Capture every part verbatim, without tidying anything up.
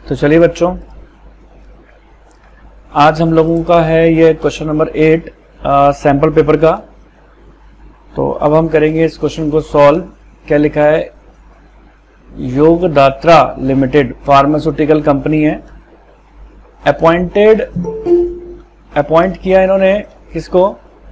तो चलिए बच्चों, आज हम लोगों का है ये question number eight sample paper का। तो अब हम करेंगे इस क्वेश्चन को सॉल्व। क्या लिखा है? योगदात्रा लिमिटेड फार्मास्यूटिकल कंपनी है, अपॉइंटेड अपॉइंट किया इन्होंने किसको?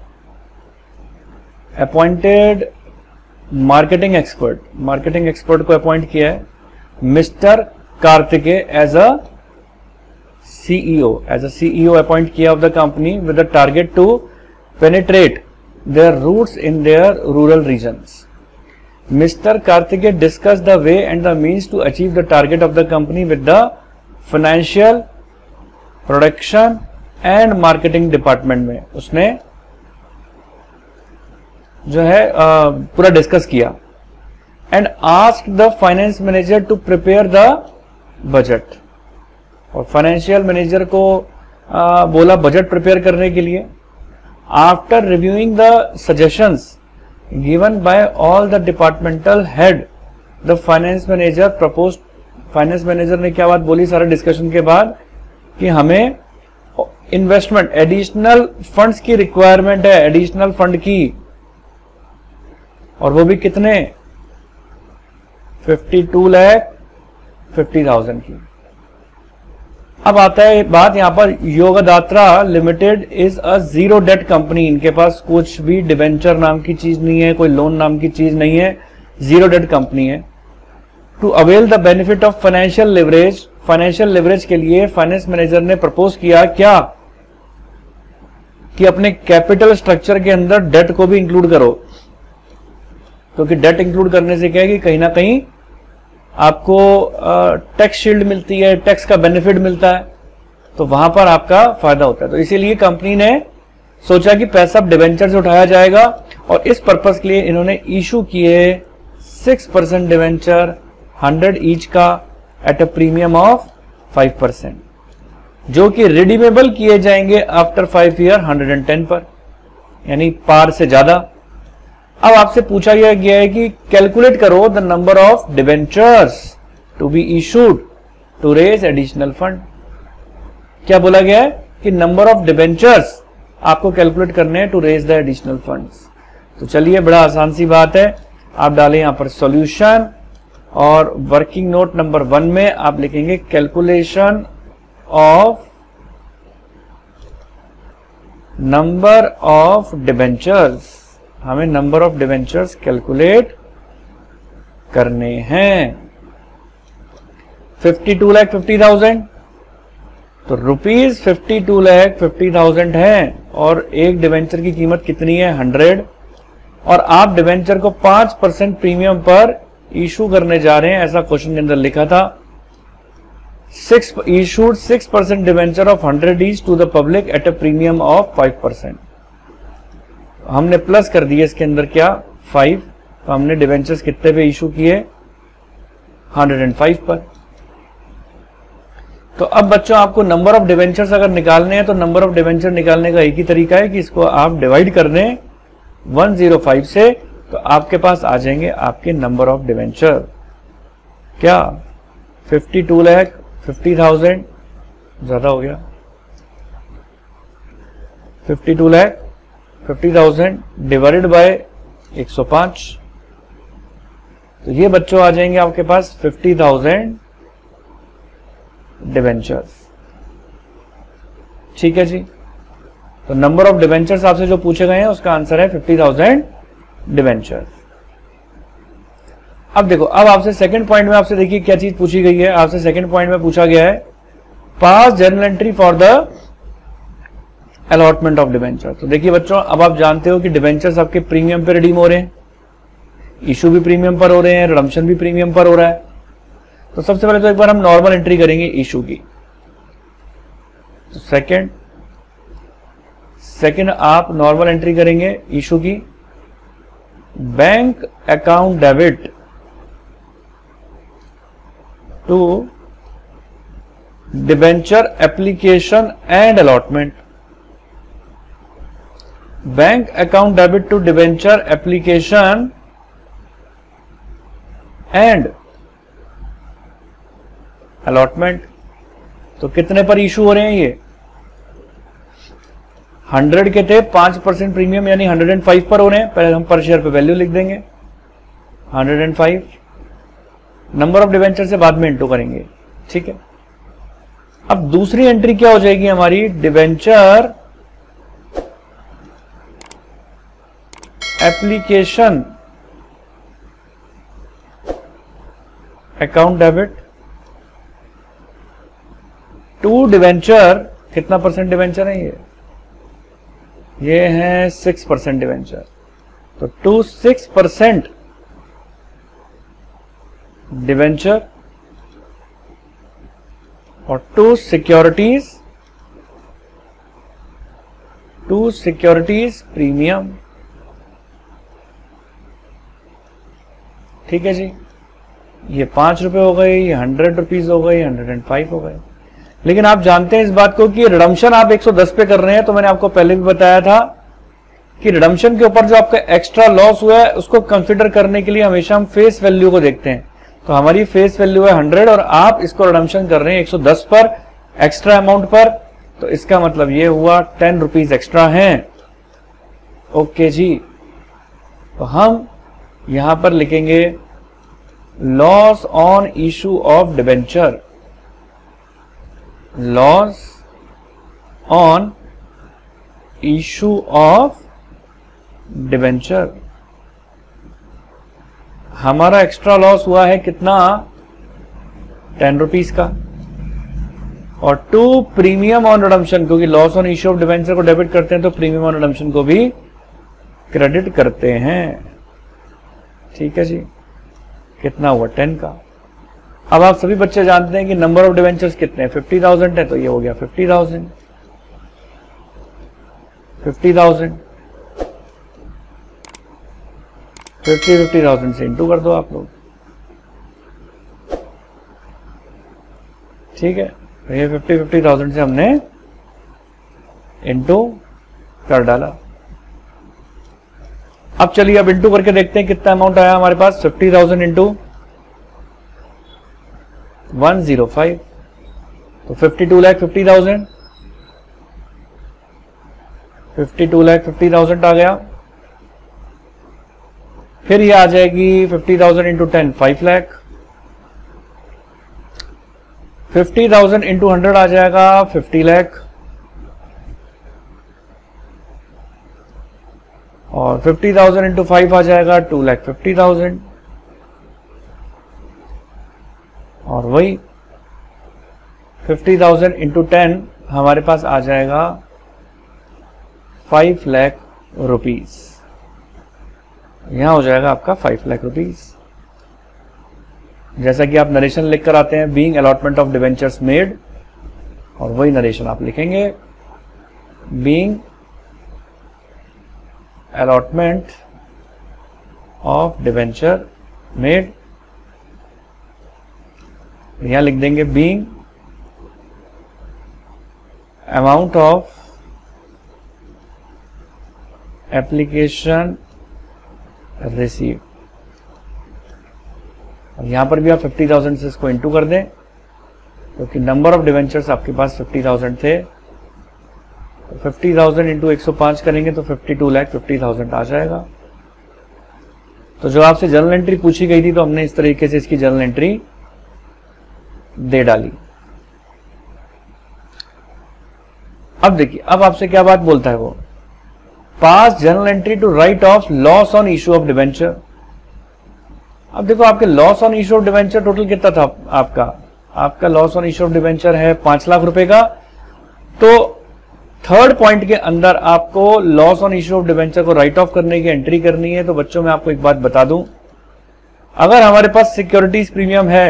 Appointed marketing expert marketing expert को अपॉइंट किया है mister Kartikeya as a CEO as a CEO appoint किया of the company with the target to penetrate their roots in their rural regions. Mister Kartikeya discuss the way and the means to achieve the target of the company with the financial, production and marketing department में उसने जो है आ, पूरा discuss किया। And asked the finance manager to prepare the budget, और financial manager को आ, बोला बजट प्रिपेयर करने के लिए। After reviewing the suggestions given by all the departmental head, the finance manager propose finance manager ने क्या बात बोली सारे डिस्कशन के बाद कि हमें इन्वेस्टमेंट, एडिशनल फंड्स की रिक्वायरमेंट है, एडिशनल फंड की, और वो भी कितने? बावन लाख पचास हज़ार की। अब आता है बात यहां पर, Yogdatra limited is a zero debt company. इनके पास कुछ भी डिवेंचर नाम की चीज नहीं है, कोई लोन नाम की चीज नहीं है, जीरो डेट कंपनी है। To avail the benefit of financial leverage, financial leverage के लिए फाइनेंस मैनेजर ने प्रपोज किया क्या कि अपने कैपिटल स्ट्रक्चर के अंदर डेट को भी इंक्लूड करो, क्योंकि डेट इंक्लूड करने से क्या है कि कहीं ना कहीं आपको टैक्स शील्ड मिलती है, टैक्स का बेनिफिट मिलता है, तो वहां पर आपका फायदा होता है। तो इसीलिए कंपनी ने सोचा कि पैसा डिवेंचर से उठाया जाएगा, और इस पर्पस के लिए इन्होंने इशू किए six percent debenture, hundred each का, at a premium of five percent, जो कि रिडीमेबल किए जाएंगे after five year hundred and ten par, यानी पार से ज्यादा। अब आपसे पूछा गया है कि कैलकुलेट करो the number of debentures to be issued to raise additional fund. क्या बोला गया है कि नंबर ऑफ डिवेंचर्स आपको कैलकुलेट करने हैं to raise the additional funds. तो चलिए, बड़ा आसान सी बात है, आप डालें यहां पर सॉल्यूशन, और वर्किंग नोट नंबर वन में आप लिखेंगे calculation of number of debentures. हमें नंबर ऑफ डिवेंचर्स कैलकुलेट करने हैं। Fifty two lakh fifty thousand, तो rupees fifty two lakh fifty thousand है, और एक डिवेंचर की कीमत कितनी है? हंड्रेड। और आप डिवेंचर को पांच परसेंट प्रीमियम पर इशू करने जा रहे हैं, ऐसा क्वेश्चन के अंदर लिखा था। Six issued six percent debenture of hundred each to the public at a premium of five percent. हमने प्लस कर दिए इसके अंदर क्या? फाइव। तो हमने डिवेंचर्स कितने पे इशू किए? हंड्रेड एंड फाइव पर। तो अब बच्चों, आपको नंबर ऑफ डिवेंचर्स अगर निकालने हैं तो नंबर ऑफ डिवेंचर निकालने का एक ही तरीका है कि इसको आप डिवाइड कर दें वन जीरो फाइव से, तो आपके पास आ जाएंगे आपके नंबर ऑफ डिवेंचर। क्या? Fifty two lakh fifty thousand ज्यादा हो गया, fifty two lakh fifty thousand divided by एक सौ पांच, तो ये बच्चों आ जाएंगे आपके पास फिफ्टी थाउजेंड डिवेंचर्स। ठीक है जी। तो नंबर ऑफ डिवेंचर्स आपसे जो पूछे गए हैं उसका आंसर है फिफ्टी थाउजेंड डिवेंचर्स। अब देखो, अब आपसे सेकंड पॉइंट में आपसे देखिए क्या चीज पूछी गई है। आपसे सेकंड पॉइंट में पूछा गया है pass journal entry for the allotment of debenture. तो देखिए बच्चों, अब आप जानते हो कि डिवेंचर्स आपके प्रीमियम पे रिडीम हो रहे हैं, इशू भी प्रीमियम पर हो रहे हैं, रिडम्पशन भी प्रीमियम पर हो रहा है। तो सबसे पहले तो एक बार हम नॉर्मल एंट्री करेंगे इशू की। तो सेकंड सेकंड आप नॉर्मल एंट्री करेंगे इशू की। Bank account debit to debenture application and allotment. Bank account debit to debenture application and allotment. तो कितने पर इशू हो रहे हैं ये? हंड्रेड के थे, पांच परसेंट प्रीमियम यानी हंड्रेड एंड फाइव पर हो रहे हैं। पहले हम पर शेयर पे वैल्यू लिख देंगे hundred and five, number of debenture से बाद में इंटू करेंगे, ठीक है। अब दूसरी एंट्री क्या हो जाएगी हमारी? Debenture application account debit to debenture. कितना परसेंट डिवेंचर है ये? ये है सिक्स परसेंट डिवेंचर, तो टू सिक्स परसेंट डिवेंचर और to securities, to securities premium, ठीक है जी। ये पांच रुपए हो गए, ये हंड्रेड रुपीज हो गए, हंड्रेड एंड फाइव हो गए। लेकिन आप जानते हैं इस बात को कि रिडम्पशन आप एक सौ दस पे कर रहे हैं, तो मैंने आपको पहले भी बताया था कि रिडम्पशन के ऊपर जो आपका एक्स्ट्रा लॉस हुआ है उसको कंसीडर करने के लिए हमेशा हम फेस वैल्यू को देखते हैं। तो हमारी फेस वैल्यू है हंड्रेड और आप इसको रिडम्पशन कर रहे हैं एक सौ दस पर एक्स्ट्रा अमाउंट पर, तो इसका मतलब ये हुआ टेन रुपीज एक्स्ट्रा हैं। ओके जी, तो हम यहां पर लिखेंगे loss on issue of debenture, loss on issue of debenture. हमारा एक्स्ट्रा लॉस हुआ है कितना? टेन रुपीज का। और टू प्रीमियम ऑन रिडम्पशन, क्योंकि loss on issue of debenture को डेबिट करते हैं तो प्रीमियम ऑन रिडम्पशन को भी क्रेडिट करते हैं, ठीक है जी। कितना हुआ? टेन का। अब आप सभी बच्चे जानते हैं कि नंबर ऑफ डिवेंचर्स कितने हैं? फिफ्टी थाउजेंड है, तो ये हो गया fifty thousand, fifty thousand, fifty fifty thousand से इंटू कर दो आप लोग, ठीक है। ये फिफ्टी फिफ्टी थाउजेंड से हमने इंटू कर डाला। अब चलिए अब इंटू करके देखते हैं कितना अमाउंट आया हमारे पास। Fifty thousand into one zero five, तो fifty two lakh fifty thousand, fifty two lakh fifty thousand आ गया। फिर ये आ जाएगी fifty thousand into ten, five lakh, fifty thousand into hundred आ जाएगा फिफ्टी लैख, और फिफ्टी थाउजेंड इंटू फाइव आ जाएगा टू लैख फिफ्टी थाउजेंड, और वही फिफ्टी थाउजेंड इंटू टेन हमारे पास आ जाएगा फाइव लाख रुपीज। यहां हो जाएगा आपका फाइव लाख रुपीज। जैसा कि आप नरेशन लिख कर आते हैं, being allotment of debentures made, और वही नरेशन आप लिखेंगे, being allotment of debenture made. यहां लिख देंगे being amount of application receive, और यहां पर भी आप फिफ्टी थाउजेंड से इसको इंटू कर दें, क्योंकि नंबर ऑफ डिवेंचर्स आपके पास फिफ्टी थाउजेंड थे। तो फिफ्टी थाउजेंड इंटू एक सौ पांच करेंगे तो fifty two lakh fifty thousand आ जाएगा। तो जो आपसे जर्नल एंट्री पूछी गई थी, तो हमने इस तरीके से इसकी जर्नल एंट्री दे डाली। अब देखिए, अब आपसे क्या बात बोलता है वो, pass journal entry to write off loss on issue of debenture. अब देखो, आपके loss on issue of debenture total कितना था आपका? आपका loss on issue of debenture है पांच लाख रुपए का। तो थर्ड पॉइंट के अंदर आपको loss on issue of debenture को राइट ऑफ करने की एंट्री करनी है। तो बच्चों, मैं आपको एक बात बता दूं, अगर हमारे पास सिक्योरिटीज प्रीमियम है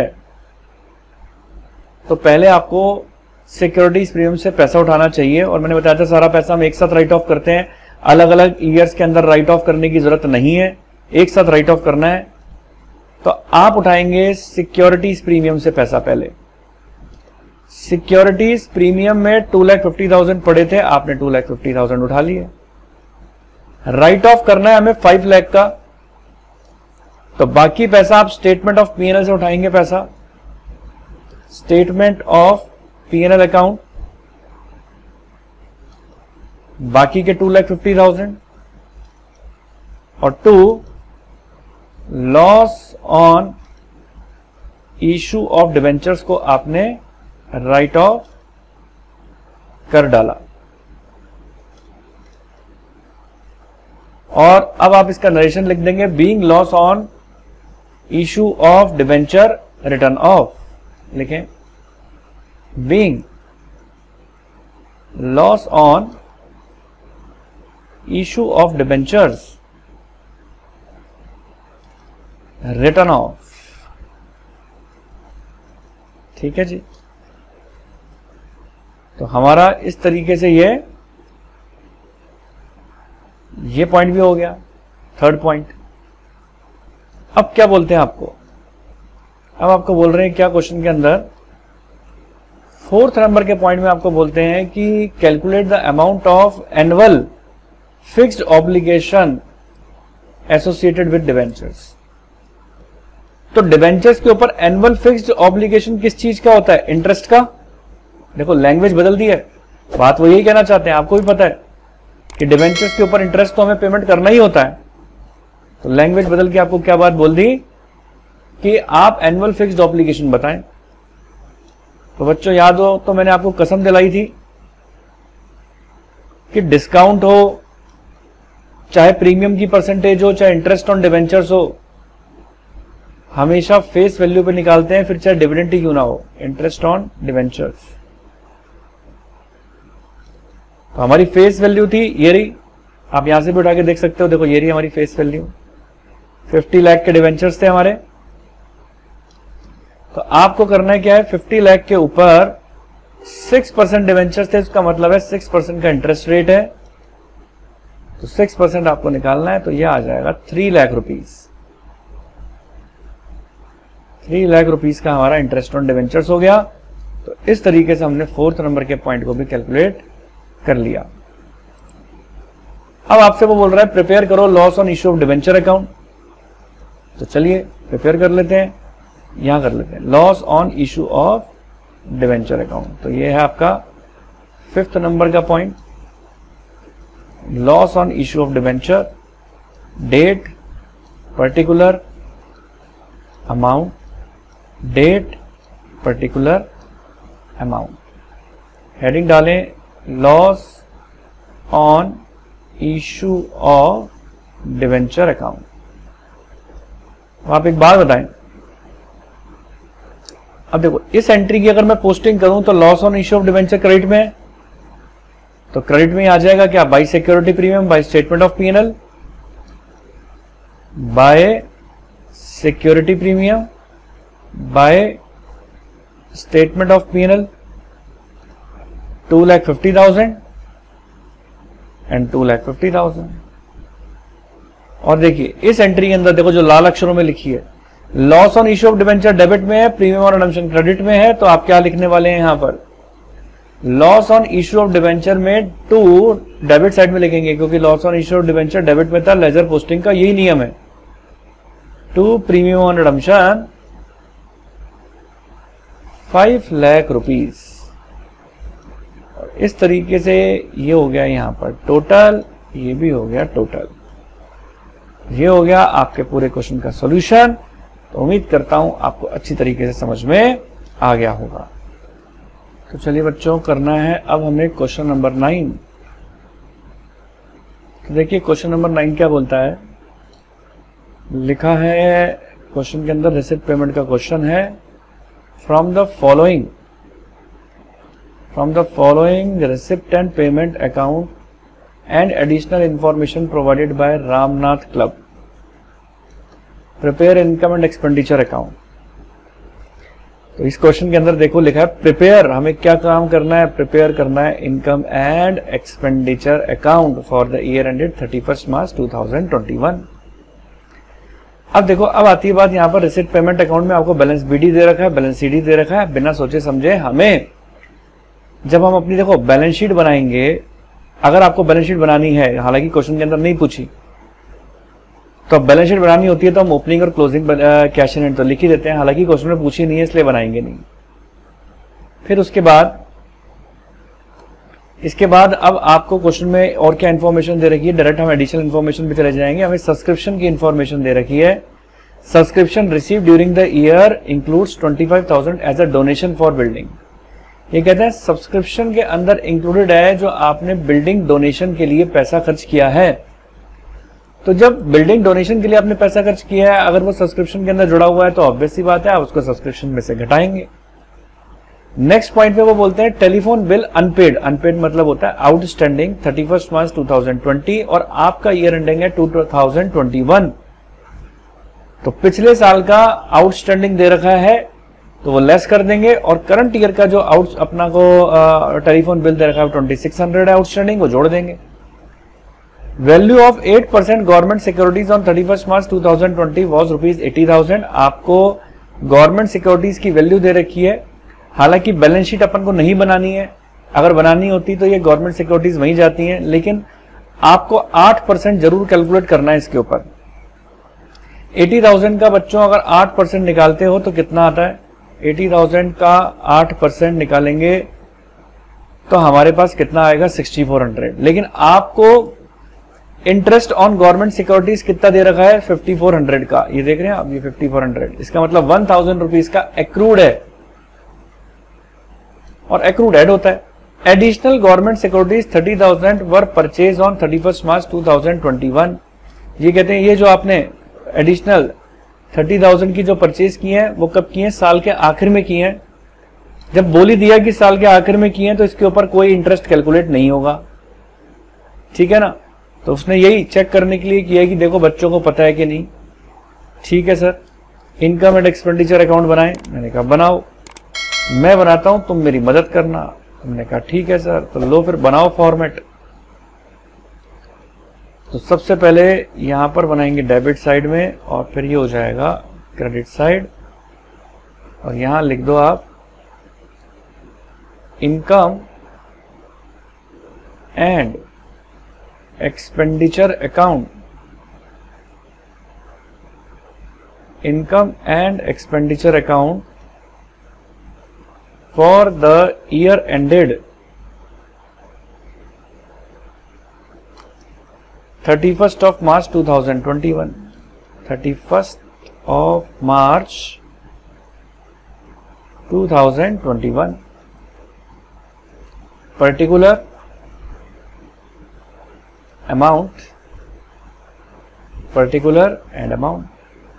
तो पहले आपको सिक्योरिटीज प्रीमियम से पैसा उठाना चाहिए। और मैंने बताया था सारा पैसा हम एक साथ राइट ऑफ करते हैं, अलग अलग ईयर्स के अंदर राइट ऑफ करने की जरूरत नहीं है, एक साथ राइट ऑफ करना है। तो आप उठाएंगे सिक्योरिटीज प्रीमियम से पैसा। पहले सिक्योरिटीज प्रीमियम में टू लाख फिफ्टी थाउजेंड पड़े थे, आपने टू लाख फिफ्टी थाउजेंड उठा लिए। राइट ऑफ करना है हमें फाइव लाख का, तो बाकी पैसा आप स्टेटमेंट ऑफ पीएनएल से उठाएंगे पैसा। Statement of P N L account, बाकी के टू लैख फिफ्टी थाउजेंड, और to loss on issue of debentures को आपने राइट ऑफ कर डाला। और अब आप इसका नरेशन लिख देंगे, being loss on issue of debenture written off, लिखें being loss on issue of debentures written off. ठीक है जी, तो हमारा इस तरीके से ये ये पॉइंट भी हो गया, थर्ड पॉइंट। अब क्या बोलते हैं आपको, अब आपको बोल रहे हैं क्या क्वेश्चन के अंदर फोर्थ नंबर के पॉइंट में आपको बोलते हैं कि calculate the amount of annual fixed obligation associated with debentures. तो डिवेंचर्स के ऊपर एनुअल फिक्स्ड ऑब्लिगेशन किस चीज का होता है? इंटरेस्ट का। देखो लैंग्वेज बदल दी है, बात वो यही कहना चाहते हैं, आपको भी पता है कि डिवेंचर्स के ऊपर इंटरेस्ट तो हमें पेमेंट करना ही होता है। तो लैंग्वेज बदल के आपको क्या बात बोल दी कि आप एनुअल फिक्स्ड ऑब्लिगेशन बताएं। तो बच्चों याद हो तो मैंने आपको कसम दिलाई थी कि डिस्काउंट हो, चाहे प्रीमियम की परसेंटेज हो, चाहे इंटरेस्ट ऑन डिवेंचर्स हो, हमेशा फेस वैल्यू पे निकालते हैं, फिर चाहे डिविडेंड ही क्यों ना हो, इंटरेस्ट ऑन डिवेंचर्स। तो हमारी फेस वैल्यू थी ये रही, आप यहां से भी उठा के देख सकते हो, देखो ये रही हमारी फेस वैल्यू, फिफ्टी लाख के डिवेंचर्स थे हमारे। तो आपको करना है क्या है, फिफ्टी लाख के ऊपर सिक्स परसेंट डिवेंचर्स थे, इसका मतलब है सिक्स परसेंट का इंटरेस्ट रेट है, तो सिक्स परसेंट आपको निकालना है, तो यह आ जाएगा three lakh rupees. Three lakh rupees का हमारा इंटरेस्ट ऑन डिवेंचर्स हो गया। तो इस तरीके से हमने फोर्थ नंबर के पॉइंट को भी कैलकुलेट कर लिया। अब आपसे वो बोल रहा है प्रिपेयर करो loss on issue of debenture account. तो चलिए प्रिपेयर कर लेते हैं, यहां कर लेते हैं loss on issue of debenture account. तो ये है आपका फिफ्थ नंबर का point, loss on issue of debenture, date, particular amount, date, particular amount. Heading डालें loss on issue of debenture account. आप एक बात बताएं, अब देखो इस एंट्री की अगर मैं पोस्टिंग करूं तो loss on issue of debenture credit में है, तो क्रेडिट में आ जाएगा क्या, by security premium, by statement of PNL, by security premium, by statement of PNL, two lakh fifty thousand and two lakh fifty thousand. और देखिए इस एंट्री के अंदर देखो जो लाल अक्षरों में लिखी है, loss on issue of debenture debit में है, प्रीमियम और रिडम्पशन क्रेडिट में है। तो आप क्या लिखने वाले हैं यहां पर, loss on issue of debenture में टू डेबिट साइड में लिखेंगे, क्योंकि loss on issue of debenture debit में था, लेजर पोस्टिंग का यही नियम है। टू प्रीमियम और रिडम्पशन फाइव लाख रुपीज। इस तरीके से ये हो गया यहां पर टोटल, ये भी हो गया टोटल। ये हो गया आपके पूरे क्वेश्चन का सॉल्यूशन। तो उम्मीद करता हूं आपको अच्छी तरीके से समझ में आ गया होगा। तो चलिए बच्चों करना है अब हमें क्वेश्चन नंबर नाइन। तो देखिए क्वेश्चन नंबर नाइन क्या बोलता है, लिखा है क्वेश्चन के अंदर रिसिप्ट पेमेंट का क्वेश्चन है, from the following from the following receipt and payment account and additional information provided by Ramnath club, prepare income and expenditure account. तो इस क्वेश्चन के अंदर देखो लिखा है प्रिपेयर, हमें क्या काम करना है, प्रिपेयर करना है income and expenditure account for the year ended thirty first March two thousand twenty one. अब देखो अब आती है बात यहाँ पर रिसिप्ट पेमेंट अकाउंट में आपको बैलेंस बीडी दे रखा है, बैलेंस सीडी दे रखा है। बिना सोचे समझे हमें जब हम अपनी देखो बैलेंस शीट बनाएंगे, अगर आपको बैलेंस शीट बनानी है, हालांकि क्वेश्चन के अंदर नहीं पूछी, तो बैलेंस शीट बनानी होती है तो हम ओपनिंग और क्लोजिंग कैश इन हैंड तो लिख ही देते हैं, हालांकि क्वेश्चन में पूछी नहीं है इसलिए बनाएंगे नहीं। फिर उसके बाद इसके बाद अब आपको क्वेश्चन में और क्या इन्फॉर्मेशन दे रखी है, डायरेक्ट हम एडिशनल इन्फॉर्मेशन पे चले जाएंगे। हमें सब्सक्रिप्शन की इन्फॉर्मेशन दे रखी है। Subscription receive during the year includes twenty five thousand as a donation for building. ये कहते हैं सब्सक्रिप्शन के अंदर इंक्लूडेड है जो आपने बिल्डिंग डोनेशन के लिए पैसा खर्च किया है। तो जब बिल्डिंग डोनेशन के लिए आपने पैसा खर्च किया है, अगर वो सब्सक्रिप्शन के अंदर जुड़ा हुआ है तो ऑब्वियस सी बात है आप उसको सब्सक्रिप्शन में से घटाएंगे। नेक्स्ट पॉइंट पे वो बोलते हैं टेलीफोन बिल अनपेड। अनपेड मतलब होता है outstanding thirty first March two thousand twenty और आपका ईयर एंडिंग है टू थाउजेंड ट्वेंटी वन। तो पिछले साल का आउटस्टैंडिंग दे रखा है तो वो लेस कर देंगे और करंट ईयर का जो आउट अपना को टेलीफोन बिल दे रखा है ट्वेंटी सिक्स हंड्रेड है आउटस्टैंडिंग, वो जोड़ देंगे। Value of eight percent government securities on thirty first March two thousand twenty was rupees eighty thousand. आपको गवर्नमेंट सिक्योरिटीज की वैल्यू दे रखी है। हालांकि बैलेंस शीट अपन को नहीं बनानी है, अगर बनानी होती तो ये गवर्नमेंट सिक्योरिटीज वहीं जाती हैं, लेकिन आपको आठ परसेंट जरूर कैलकुलेट करना है इसके ऊपर। अस्सी हज़ार का बच्चों अगर आठ परसेंट निकालते हो तो कितना आता है? अस्सी हज़ार का आठ परसेंट निकालेंगे तो हमारे पास कितना आएगा? Sixty four hundred. लेकिन आपको इंटरेस्ट ऑन गवर्नमेंट सिक्योरिटीज कितना दे रखा है? फिफ्टी फोर हंड्रेड का। ये देख रहे हैं आप, ये फिफ्टी फोर हंड्रेड। इसका मतलब वन थाउजेंड रुपीज का एक्रूड है और एक्रूड ऐड होता है। Additional government securities thirty thousand were purchase on thirty first March two thousand twenty one. ये कहते हैं ये जो आपने एडिशनल थर्टी थाउजेंड की जो परचेज की है वो कब की है? साल के आखिर में की है। जब बोली दिया कि साल के आखिर में की है तो इसके ऊपर कोई इंटरेस्ट कैलकुलेट नहीं होगा, ठीक है ना। तो उसने यही चेक करने के लिए किया कि देखो बच्चों को पता है कि नहीं। ठीक है sir, income and expenditure account बनाएं। मैंने कहा बनाओ, मैं बनाता हूं तुम मेरी मदद करना। हमने कहा ठीक है सर। तो लो फिर बनाओ फॉर्मेट। तो सबसे पहले यहां पर बनाएंगे डेबिट साइड में और फिर ये हो जाएगा क्रेडिट साइड। और यहां लिख दो आप income and expenditure account. Income and expenditure account for the year ended thirty-first of March two thousand twenty-one. thirty-first of March two thousand twenty-one. Particular amount, particular and amount.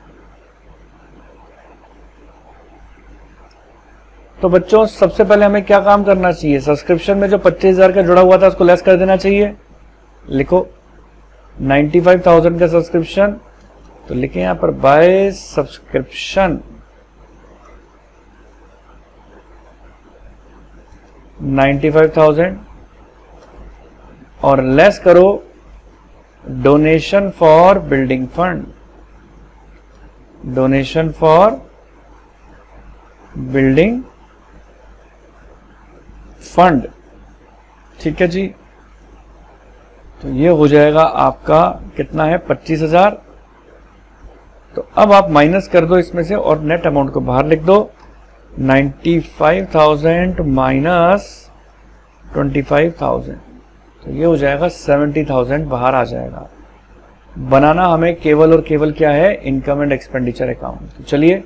तो बच्चों सबसे पहले हमें क्या काम करना चाहिए? सब्सक्रिप्शन में जो पच्चीस हजार का जुड़ा हुआ था उसको लेस कर देना चाहिए। लिखो नाइन्टी फाइव थाउजेंड का सब्सक्रिप्शन, तो लिखे यहां पर by subscription ninety five thousand और लेस करो donation for building fund. Donation for building fund, ठीक है जी। तो ये हो जाएगा आपका कितना है? पच्चीस हजार। तो अब आप माइनस कर दो इसमें से और नेट अमाउंट को बाहर लिख दो। Ninety five thousand minus twenty five thousand, तो ये हो जाएगा सेवेंटी थाउजेंड बाहर आ जाएगा। बनाना हमें केवल और केवल क्या है? Income and expenditure account. तो चलिए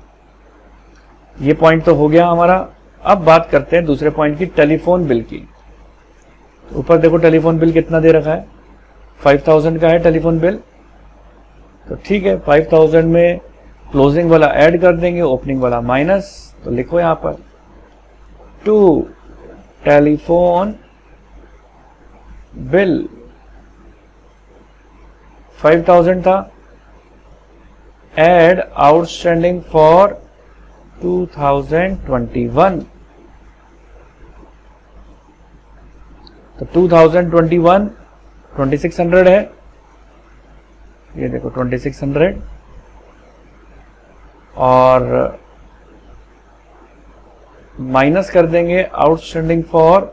ये पॉइंट तो हो गया हमारा। अब बात करते हैं दूसरे पॉइंट की, टेलीफोन बिल की। तो ऊपर देखो टेलीफोन बिल कितना दे रखा है? फाइव थाउजेंड का है टेलीफोन बिल। तो ठीक है, फाइव थाउजेंड में क्लोजिंग वाला ऐड कर देंगे, ओपनिंग वाला माइनस। तो लिखो यहां पर to telephone bill five thousand था, add outstanding for two thousand twenty one. तो two thousand twenty one twenty six hundred है, ये देखो ट्वेंटी सिक्स हंड्रेड। और माइनस कर देंगे outstanding for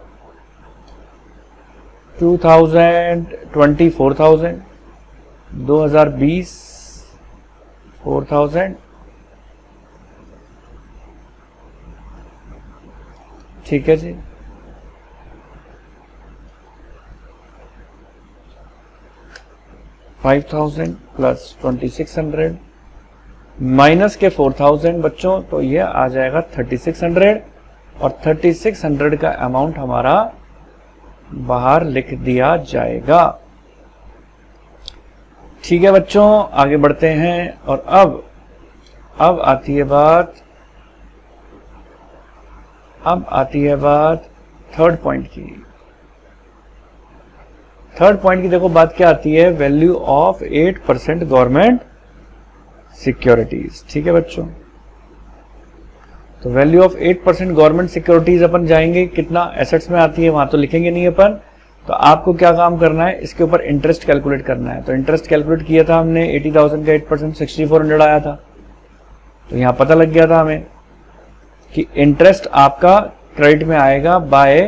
two thousand twenty four thousand, दो हजार बीस फोर थाउजेंड। ठीक है जी, five thousand plus twenty six hundred minus के फोर थाउजेंड बच्चों, तो ये आ जाएगा थर्टी सिक्स हंड्रेड और थर्टी सिक्स हंड्रेड का अमाउंट हमारा बाहर लिख दिया जाएगा। ठीक है बच्चों, आगे बढ़ते हैं। और अब अब आती है बात अब आती है बात थर्ड पॉइंट की। थर्ड पॉइंट की देखो बात क्या आती है, value of eight percent government securities. ठीक है बच्चों, तो value of eight percent government securities अपन जाएंगे, कितना एसेट्स में आती है वहां तो लिखेंगे नहीं अपन। तो आपको क्या काम करना है, इसके ऊपर इंटरेस्ट कैलकुलेट करना है। तो इंटरेस्ट कैलकुलेट किया था हमने, एटी थाउजेंड का eight percent sixty four hundred आया था। तो यहां पता लग गया था हमें कि इंटरेस्ट आपका क्रेडिट में आएगा by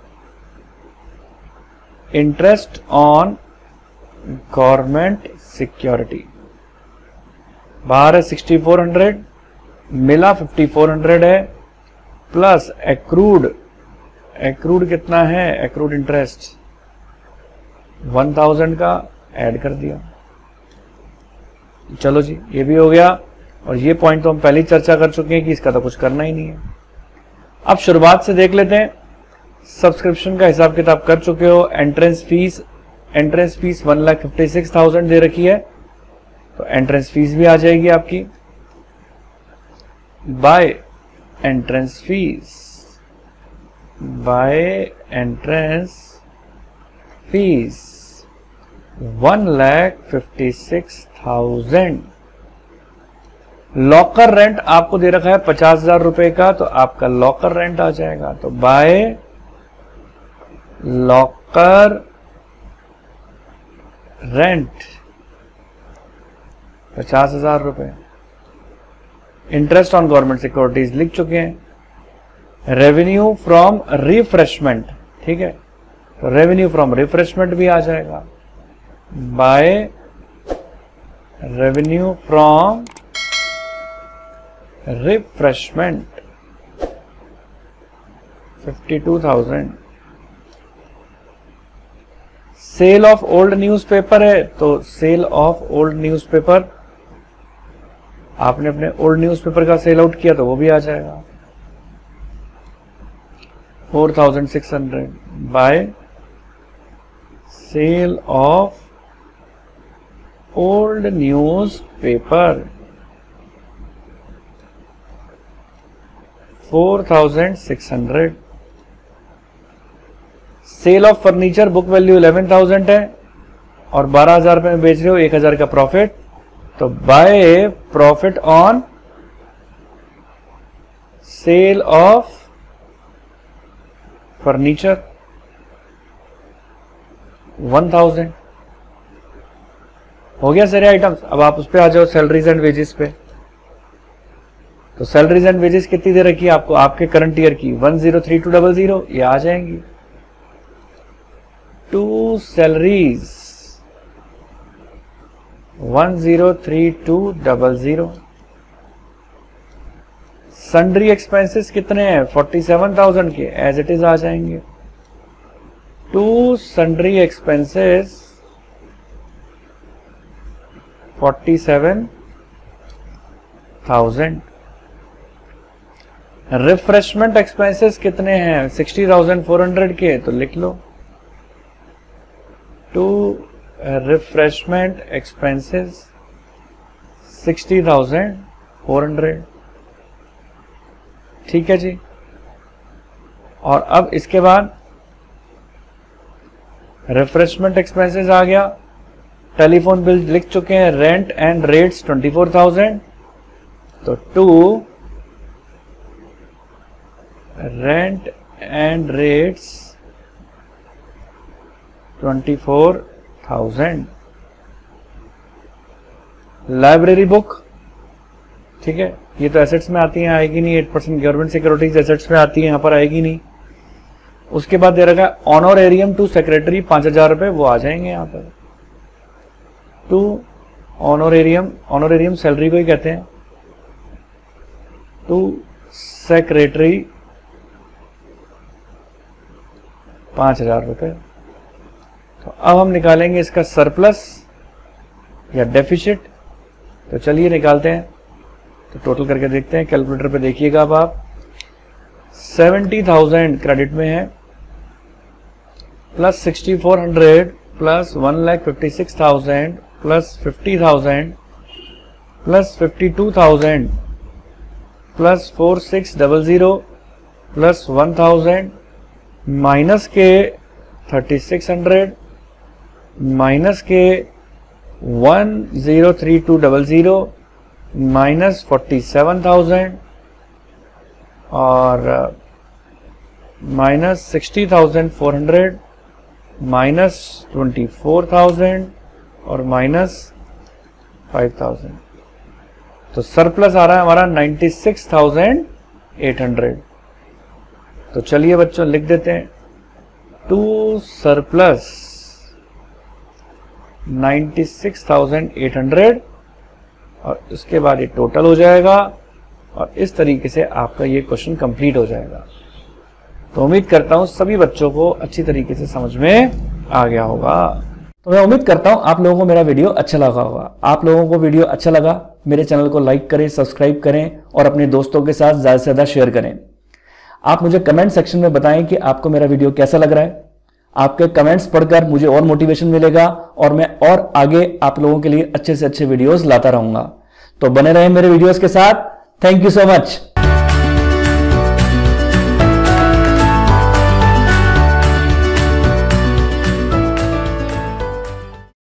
interest on government security. बाहर है सिक्सटी फोर हंड्रेड, मिला फिफ्टी फोर हंड्रेड है, प्लस एक्रूड एक्रूड कितना है, एक्रूड इंटरेस्ट वन थाउजेंड का ऐड कर दिया। चलो जी, ये भी हो गया। और ये पॉइंट तो हम पहले ही चर्चा कर चुके हैं कि इसका तो कुछ करना ही नहीं है। अब शुरुआत से देख लेते हैं। सब्सक्रिप्शन का हिसाब किताब कर चुके हो। Entrance fees entrance fees one lakh fifty six thousand दे रखी है, तो एंट्रेंस फीस भी आ जाएगी आपकी। By entrance fees by entrance fees one lakh fifty six thousand. Locker rent आपको दे रखा है पचास हजार रुपए का, तो आपका लॉकर रेंट आ जाएगा। तो बाय लॉकर रेंट पचास हजार रुपए। इंटरेस्ट ऑन गवर्नमेंट सिक्योरिटीज लिख चुके हैं। रेवेन्यू फ्रॉम रिफ्रेशमेंट, ठीक है, तो रेवेन्यू फ्रॉम रिफ्रेशमेंट भी आ जाएगा। By revenue from refreshment fifty two thousand. Sale of old newspaper है, तो सेल ऑफ ओल्ड न्यूज़पेपर, आपने अपने ओल्ड न्यूज़पेपर का सेल आउट किया तो वो भी आ जाएगा four thousand six hundred. By sale of old newspaper four thousand six hundred. Sale of furniture book value eleven thousand है और बारह हजार रुपए में बेच रहे हो, एक हजार का प्रॉफिट, तो by profit on sale of furniture one thousand. हो गया सारे आइटम्स। अब आप उस पे आ जाओ सैलरीज एंड वेजेस पे। तो सैलरीज एंड वेजेस कितनी दे रखी है आपको, आपके करंट ईयर की one zero three two double zero, ये आ जाएंगी। To salaries one zero three two double zero. Sundry expenses कितने हैं, फोर्टी सेवन थाउजेंड के, एज इट इज आ जाएंगे। To sundry expenses forty seven thousand. Refreshment expenses कितने हैं, सिक्सटी थाउजेंड फोर हंड्रेड के, तो लिख लो to refreshment expenses sixty thousand four hundred. ठीक है जी। और अब इसके बाद रिफ्रेशमेंट एक्सपेंसेस आ गया। टेलीफोन बिल लिख चुके हैं, rent and rates twenty four thousand, तो to rent and rates twenty four thousand. Library book, ठीक है, ये तो एसेट्स में आती है, आएगी नहीं। Eight percent government securities assets में आती है, यहां पर आएगी नहीं। उसके बाद दे रखा है ऑनोरेरियम टू सेक्रेटरी पांच हजार रुपए, वो आ जाएंगे यहां पर। टू ऑनोरेरियम, ऑनोरेरियम सैलरी को ही कहते हैं। टू सेक्रेटरी पांच हजार रुपये। तो अब हम निकालेंगे इसका सरप्लस या डेफिसिट। तो चलिए निकालते हैं। तो टोटल करके देखते हैं, कैलकुलेटर पे देखिएगा अब आप। सेवेंटी थाउजेंड क्रेडिट में है, plus sixty four hundred, plus one lakh fifty six thousand, plus fifty thousand, plus fifty two thousand, plus four six double zero, plus one thousand, minus के थर्टी सिक्स हंड्रेड, माइनस के one zero three two double zero, minus forty seven thousand और minus sixty thousand four hundred, minus twenty four thousand और minus five thousand. तो surplus आ रहा है हमारा ninety six thousand eight hundred. तो चलिए बच्चों लिख देते हैं, to surplus ninety six thousand eight hundred और इसके बाद ये टोटल हो जाएगा और इस तरीके से आपका ये क्वेश्चन कंप्लीट हो जाएगा। तो उम्मीद करता हूं सभी बच्चों को अच्छी तरीके से समझ में आ गया होगा। तो मैं उम्मीद करता हूं आप लोगों को मेरा वीडियो अच्छा लगा होगा। आप लोगों को वीडियो अच्छा लगा, मेरे चैनल को लाइक करें, सब्सक्राइब करें और अपने दोस्तों के साथ ज्यादा से ज्यादा शेयर करें। आप मुझे कमेंट सेक्शन में बताएं कि आपको मेरा वीडियो कैसा लग रहा है। आपके कमेंट्स पढ़कर मुझे और मोटिवेशन मिलेगा और मैं और आगे आप लोगों के लिए अच्छे से अच्छे वीडियोस लाता रहूंगा। तो बने रहें मेरे वीडियोस के साथ। Thank you so much.